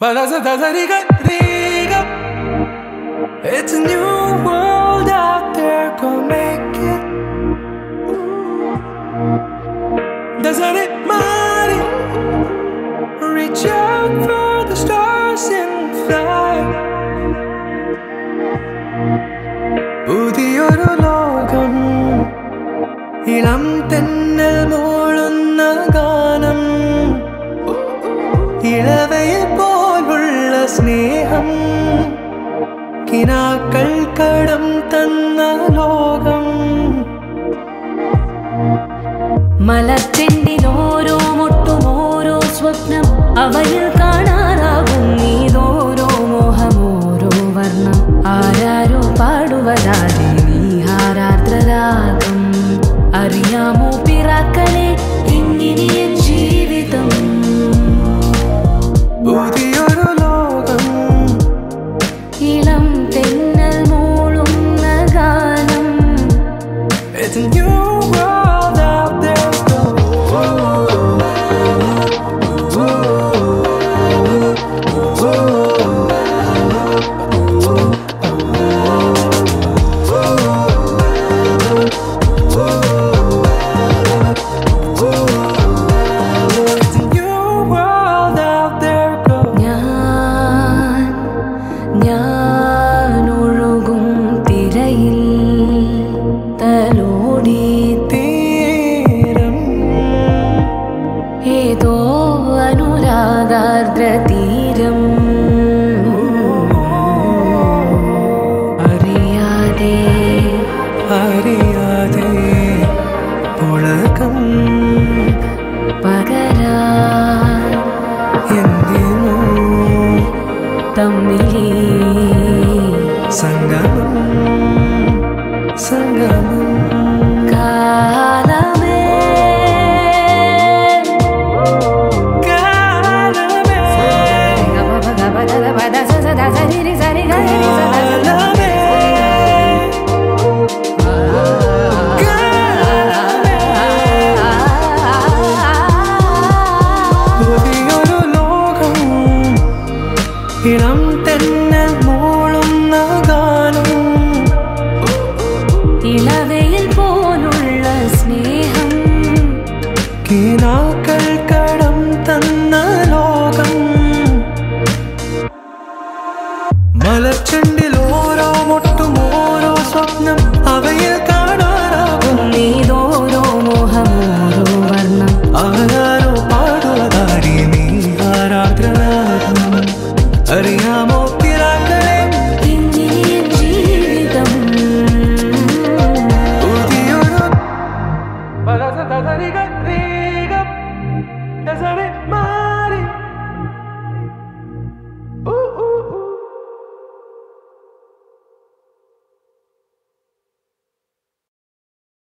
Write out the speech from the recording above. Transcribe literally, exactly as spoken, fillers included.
It's a new world out there, go make it. Doesn't it matter? Reach out for the stars and fly. പുതിയൊരു ലോകം, ഇളം തെന്നൽ മൂളുന്ന ഗാനം, ഇളവയിൽ പോലുള്ള സ്നേഹം, കിനാക്കൾ കടം തന്ന ലോകം. മലച്ചെണ്ടിലോരോ മുട്ടും ഓരോ സ്വപ്നം, അവയിൽ കാണാറാകും നീതോരോ മോഹമോരോ വർണ്ണം. ആരാരോ പാടുവതാതെ നീഹാരാർദ്രരാഗം. അറിയാമോ പിറാക്കളെ ഇങ്ങനെ ജീവിതം. പുതിയൊരു ലോകം, ഇളം തെന്നൽ മൂളുന്ന ഗാനം. It's a new world out there, go. It's a new world out there, go. ഞാൻ ഞാൻ ഒഴുകും തിരയിൽ തലോടി തീരം, ഏതോ അനുരാഗാർദ്ര തീരം. അറിയാതെ അറിയാതെ പുളകം പകരാൻ എന്തിനോ തമ്മിലേ സംഗമം സംഗമം. കാലമേ കാലമേ പുതിയൊരു ലോകം, ഇളം